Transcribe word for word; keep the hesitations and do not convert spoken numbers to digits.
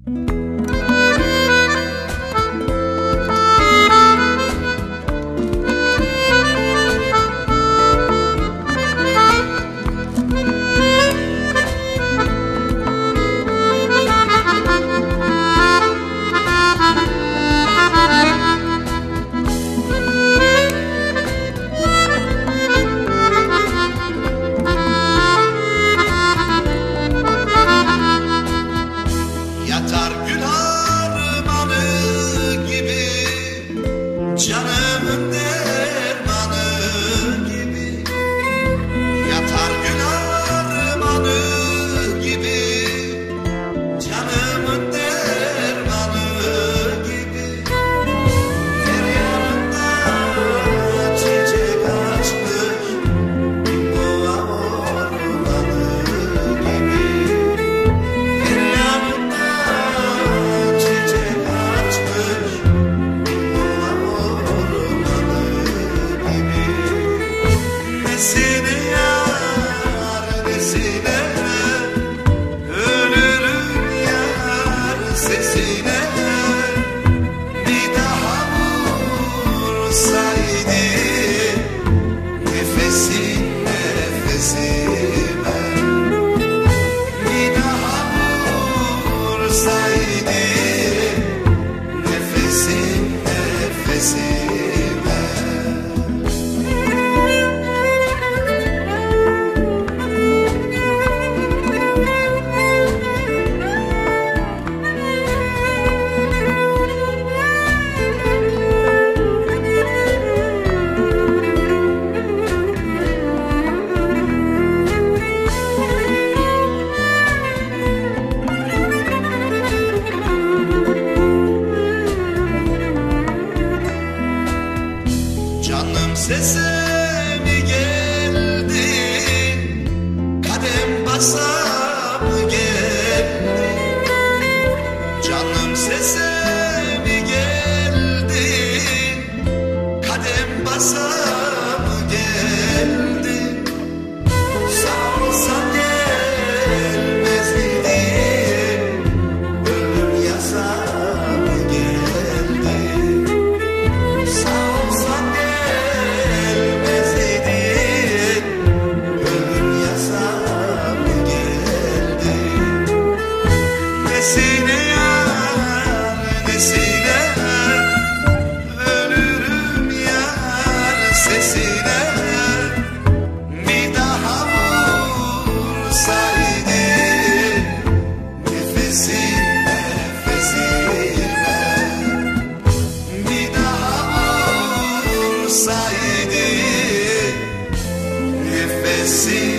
Yatar gül harmanı gibi, canımın dermanı gibi. Yatar gül harmanı gibi, canımın dermanı gibi. Feryadında çiçek açmış bu ormanı gibi. Nesine yar, nesine ölürüm yar sesine. Bir daha vursaydı nefesin nefesime. Bir daha vursaydı nefesin nefesime. Canım sese mi geldi, kadem basa mı geldi? Canım sese mi geldi, kadem basa mı geldi? Sağ olsan gelmez idin, ölüm yasa mı geldi? Sağ olsan gelmez idin, ölüm yasa mı geldi? Nesine yar, nesine ölürüm yar sesine. Bir daha vursaydı nefesin nefesime. Bir daha vursaydı nefesin